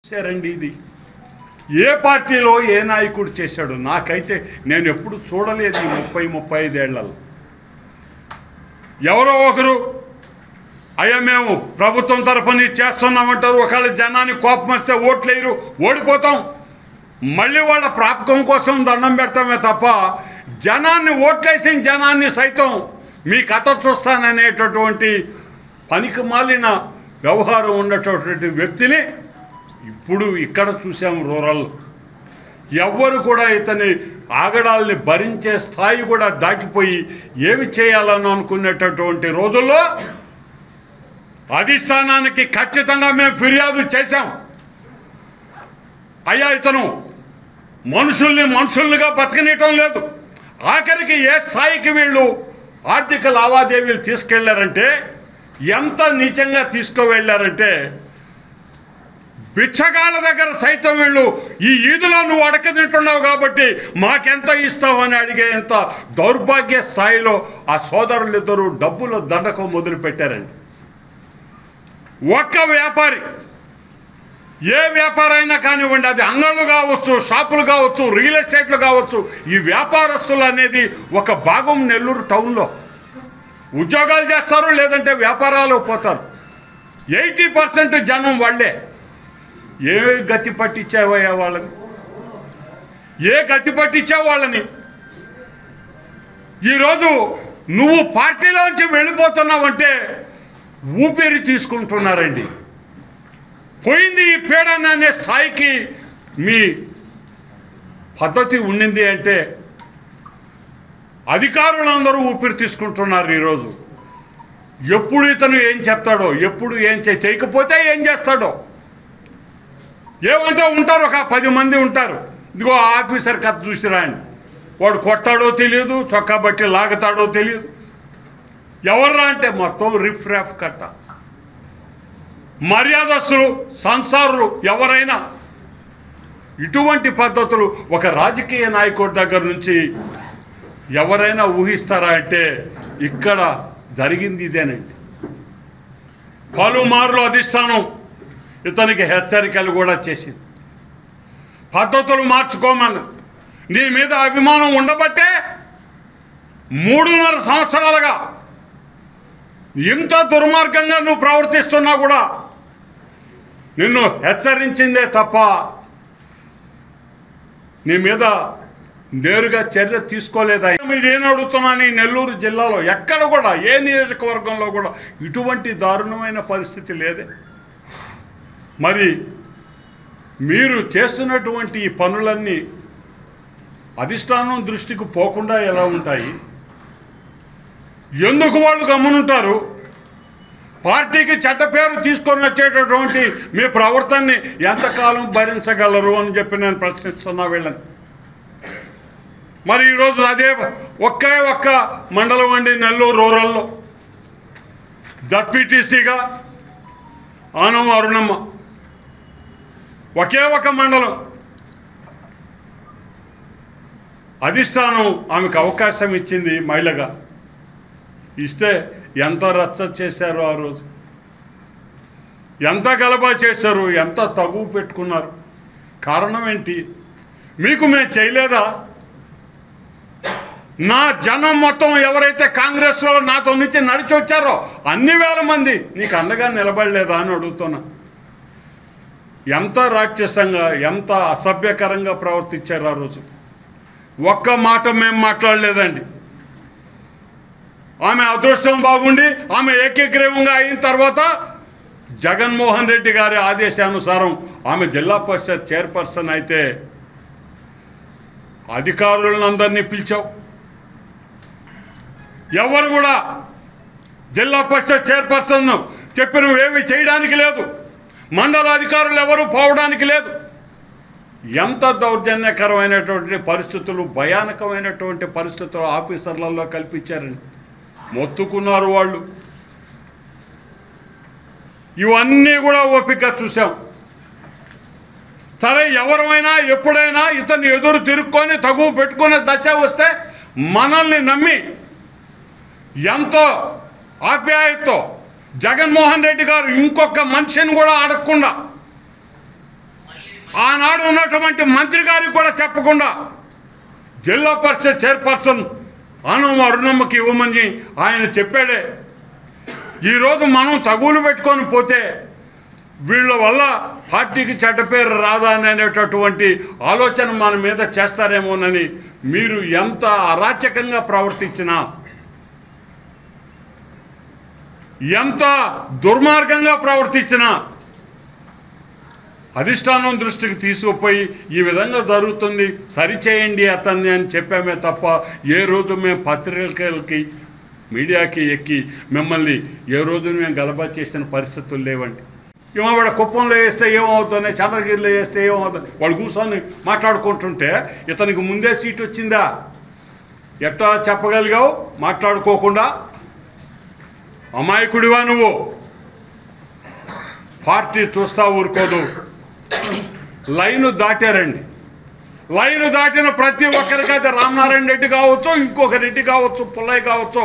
సరేండి, ఇది ఏ పార్టీలో ఏ నాయకుడు చేశాడు? నాకైతే నేను ఎప్పుడు చూడలేదు ఈ 30-35 ఏళ్లలో. ఎవరో ఒకరు అయ్యా మేము ప్రభుత్వం తరఫున చేస్తున్నామంటారు, ఒకవేళ జనానికి కోపం వస్తే ఓట్లు వేయరు, ఓడిపోతాం, మళ్ళీ వాళ్ళ ప్రాపకం కోసం దండం పెడతామే తప్ప జనాన్ని ఓట్లేసిన జనాన్ని సైతం మీ కథ చూస్తాననేటటువంటి పనికి మాలిన వ్యవహారం ఉన్నటువంటి వ్యక్తిని ఇప్పుడు ఇక్కడ చూసాం. రూరల్ ఎవ్వరు కూడా ఇతని ఆగడాల్ని భరించే స్థాయి కూడా దాటిపోయి ఏమి చేయాలని అనుకునేటటువంటి రోజుల్లో అధిష్టానానికి ఖచ్చితంగా మేము ఫిర్యాదు చేశాం. అయ్యా ఇతను మనుషుల్నిగా బతకనీయటం లేదు. ఆఖరికి ఏ స్థాయికి వీళ్ళు ఆర్థిక లావాదేవీలు తీసుకెళ్లారంటే, ఎంత నీచంగా తీసుకువెళ్ళారంటే, బిచ్చగాళ్ళ దగ్గర సైతం వీళ్ళు ఈ ఈదులో నువ్వు అడక తింటున్నావు కాబట్టి మాకెంత ఇస్తావని అడిగేంత దౌర్భాగ్య స్థాయిలో ఆ సోదరులిద్దరూ డబ్బుల దండకం మొదలుపెట్టారండి. ఒక్క వ్యాపారి, ఏ వ్యాపారైనా కానివ్వండి, అది అంగళ్ళు కావచ్చు, షాపులు కావచ్చు, రియల్ ఎస్టేట్లు కావచ్చు, ఈ వ్యాపారస్తులు అనేది ఒక భాగం నెల్లూరు టౌన్లో ఉద్యోగాలు చేస్తారు, లేదంటే వ్యాపారాలు పోతారు. 80% జనం వాళ్ళే. ఏ గతి పట్టించావయ్యా వాళ్ళని? ఏ గతి పట్టించావు వాళ్ళని? ఈరోజు నువ్వు పార్టీలోంచి వెళ్ళిపోతున్నావంటే ఊపిరి తీసుకుంటున్నారండి. పోయింది ఈ పీడన అనే స్థాయికి మీ పద్ధతి ఉండింది అంటే అధికారులందరూ ఊపిరి తీసుకుంటున్నారు ఈరోజు. ఎప్పుడు ఇతను ఏం చెప్తాడో, ఎప్పుడు ఏం చేయకపోతే ఏం చేస్తాడో, ఏమంటే ఉంటారు, ఒక 10 మంది ఉంటారు. ఇదిగో ఆఫీసర్ కథ చూసి రాయండి, వాడు కొట్టాడో తెలియదు, చొక్కా బట్టి లాగుతాడో తెలియదు. ఎవర్రా అంటే మొత్తం రిఫ్ ర్యాఫ్ కట్ట. మర్యాదస్తులు, సంసారులు ఎవరైనా ఇటువంటి పద్ధతులు ఒక రాజకీయ నాయకుడి దగ్గర నుంచి ఎవరైనా ఊహిస్తారా అంటే ఇక్కడ జరిగింది ఇదేనండి. పలుమార్లు అధిష్టానం ఇతనికి హెచ్చరికలు కూడా చేసింది. పద్ధతులు మార్చుకోమని. నీ మీద అభిమానం ఉండబట్టే 3.5 సంవత్సరాలుగా ఇంత దుర్మార్గంగా నువ్వు ప్రవర్తిస్తున్నా కూడా నిన్ను హెచ్చరించిందే తప్ప నీ మీద నేరుగా చర్య తీసుకోలేదా? ఇదేం అడుగుతున్నాను, ఈ నెల్లూరు జిల్లాలో ఎక్కడ కూడా ఏ నియోజకవర్గంలో కూడా ఇటువంటి దారుణమైన పరిస్థితి లేదే. మరి మీరు చేస్తున్నటువంటి ఈ పనులన్నీ అధిష్టానం దృష్టికి పోకుండా ఎలా ఉంటాయి? ఎందుకు వాళ్ళు గమనుంటారు? పార్టీకి చెడ్డ పేరు తీసుకొని వచ్చేటటువంటి మీ ప్రవర్తనని ఎంతకాలం భరించగలరు అని చెప్పి నేను ప్రశ్నిస్తున్నా వీళ్ళని. మరి ఈరోజు అదే ఒక్క మండలం అండి నెల్లూరు రూరల్లో జడ్పీటీసీగా ఆనం అరుణమ్మ, ఒకే ఒక మండలం. అధిష్టానం ఆమెకు అవకాశం ఇచ్చింది మహిళగా. ఇస్తే ఎంత రచ్చ చేశారు ఆ రోజు, ఎంత గలబా చేశారు, ఎంత తగువ పెట్టుకున్నారు. కారణం ఏంటి? మీకు మేము చేయలేదా? నా జనం మొత్తం ఎవరైతే కాంగ్రెస్లో నాతో నుంచి నడిచి వచ్చారో అన్ని వేల మంది నీకు అండగా నిలబడలేదా అని అడుగుతున్నా. ఎంత రాక్షసంగా, ఎంత అసభ్యకరంగా ప్రవర్తించారు ఆ రోజు. ఒక్క మాట మేము మాట్లాడలేదండి. ఆమె అదృష్టం బాగుండి ఆమె ఏకీగ్రీవంగా అయిన తర్వాత జగన్మోహన్ రెడ్డి గారి ఆదేశానుసారం ఆమె జిల్లా పరిషత్ చైర్పర్సన్ అయితే అధికారులందరినీ పిలిచావు. ఎవరు కూడా జిల్లా పరిషత్ చైర్పర్సన్ చెప్పినవేమి చేయడానికి లేదు. మండల అధికారులు ఎవరు పోవడానికి లేదు. ఎంత దౌర్జన్యకరమైనటువంటి పరిస్థితులు, భయానకమైనటువంటి పరిస్థితులు ఆఫీసర్లలో కల్పించారండి. మొత్తుకున్నారు వాళ్ళు. ఇవన్నీ కూడా ఓపిక చూసాం. సరే, ఎవరైనా ఎప్పుడైనా ఇతన్ని ఎదురు తిరుక్కొని తగువ పెట్టుకునే దశ వస్తే మనల్ని నమ్మి ఎంతో ఆప్యాయతతో జగన్మోహన్ రెడ్డి గారు ఇంకొక మనిషిని కూడా అడగకుండా ఆనాడు ఉన్నటువంటి మంత్రి గారికి కూడా చెప్పకుండా జిల్లా పరిషత్ చైర్పర్సన్ ఆనం అరుణమ్మకి ఇవ్వమని ఆయన చెప్పాడే. ఈరోజు మనం తగులు పెట్టుకొని పోతే వీళ్ళ వల్ల పార్టీకి చెడ్డ పేరు రాదా అనేటటువంటి ఆలోచన మన మీద చేస్తారేమోనని మీరు ఎంత అరాచకంగా ప్రవర్తించినా, ఎంత దుర్మార్గంగా ప్రవర్తించినా అధిష్టానం దృష్టికి తీసుకుపోయి ఈ విధంగా జరుగుతుంది, సరిచేయండి అతన్ని అని చెప్పామే తప్ప ఏ రోజు మేము పత్రికలకి మీడియాకి ఎక్కి మిమ్మల్ని ఏ రోజు మేము గలబా చేసిన పరిస్థితులు లేవండి. వాడు కుప్పంలో వేస్తే ఏమవుతుంది, చంద్రగిరిలో వేస్తే ఏమవుతుంది, వాడు కూర్చొని మాట్లాడుకుంటుంటే ఇతనికి ముందే సీట్ వచ్చిందా? ఎట్టా చెప్పగలిగావు మాట్లాడుకోకుండా? అమాయకుడివా నువ్వు? పార్టీ చూస్తా ఊరుకోదు. లైను దాటారండి. లైను దాటిన ప్రతి ఒక్కరికి, అయితే రామనారాయణ రెడ్డి కావచ్చు, ఇంకొక రెడ్డి కావచ్చు, పుల్లయ్య కావచ్చు,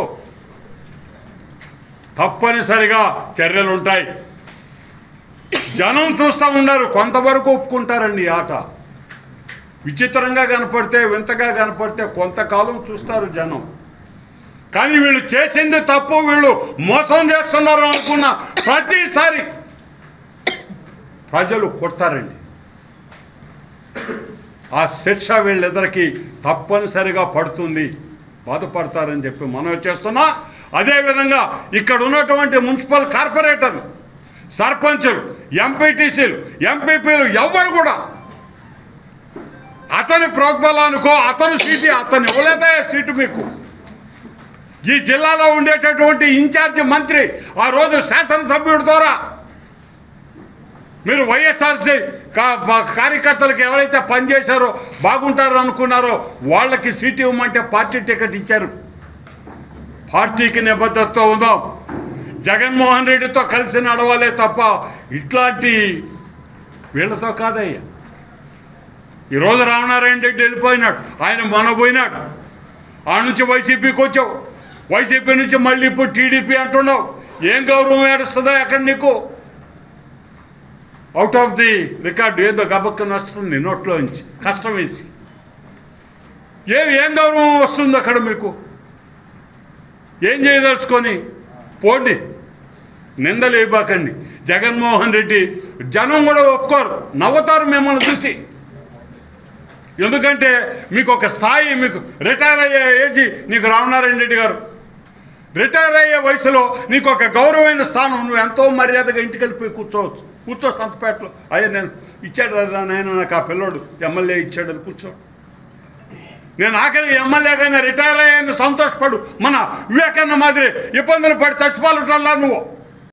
తప్పనిసరిగా చర్యలు ఉంటాయి. జనం చూస్తూ ఉన్నారు, కొంతవరకు ఒప్పుకుంటారండి. ఆట విచిత్రంగా కనపడితే, వింతగా కనపడితే కొంతకాలం చూస్తారు జనం. కానీ వీళ్ళు చేసింది తప్పు, వీళ్ళు మోసం చేస్తున్నారు అనుకున్న ప్రతిసారి ప్రజలు కొడతారండి. ఆ శిక్ష వీళ్ళిద్దరికీ తప్పనిసరిగా పడుతుంది, బాధపడతారని చెప్పి మనం చేస్తున్నా. అదేవిధంగా ఇక్కడ ఉన్నటువంటి మున్సిపల్ కార్పొరేటర్లు, సర్పంచులు, ఎంపీటీసీలు, ఎంపీపీలు ఎవ్వరు కూడా అతని ప్రోద్బలానికో అతను సీటు అతను ఇవ్వలేదా సీటు మీకు? ఈ జిల్లాలో ఉండేటటువంటి ఇన్ఛార్జి మంత్రి ఆ రోజు శాసనసభ్యుడి ద్వారా మీరు వైఎస్ఆర్సీ కార్యకర్తలకు ఎవరైతే పనిచేశారో బాగుంటారో అనుకున్నారో వాళ్ళకి సీటు ఇవ్వమంటే పార్టీ టికెట్ ఇచ్చారు. పార్టీకి నిబద్ధతతో ఉందాం, జగన్మోహన్ రెడ్డితో కలిసి నడవాలే తప్ప ఇట్లాంటి వీళ్ళతో కాదయ్యా. ఈరోజు రామనారాయణ రెడ్డి వెళ్ళిపోయినాడు, ఆయన మొన్న పోయినాడు. ఆ నుంచి వైసీపీకి వచ్చావు, వైసీపీ నుంచి మళ్ళీ ఇప్పుడు టీడీపీ అంటున్నావు. ఏం గౌరవం ఏడుస్తుందో అక్కడ నీకు? అవుట్ ఆఫ్ ది రికార్డు ఏదో గబక్కన వస్తుంది నోట్లో నుంచి కష్టం వేసి. ఏం గౌరవం వస్తుంది అక్కడ మీకు? ఏం చేయదలుచుకొని పోండి, నిందలు వేయబాకండి. జగన్మోహన్ రెడ్డి జనం కూడా ఒప్పుకోరు, నవ్వుతారు మిమ్మల్ని చూసి. ఎందుకంటే మీకు ఒక స్థాయి, మీకు రిటైర్ అయ్యే ఏజీ నీకు రామనారాయణ రెడ్డి గారు. రిటైర్ అయ్యే వయసులో నీకు ఒక గౌరవమైన స్థానం, నువ్వు ఎంతో మర్యాదగా ఇంటికి వెళ్ళిపోయి కూర్చోవచ్చు. కూర్చో సంతపేటలో, అయ్యా నేను ఇచ్చాడు కదా నాయన నాకు ఆ పిల్లోడు ఎమ్మెల్యే ఇచ్చాడు అని కూర్చో. నేను ఆఖరి ఎమ్మెల్యేగానే రిటైర్ అయ్యాను సంతోషపడు. మన వివేకానంద మాదిరి ఇబ్బందులు పడి చచ్చిపోవాలటల్లా నువ్వు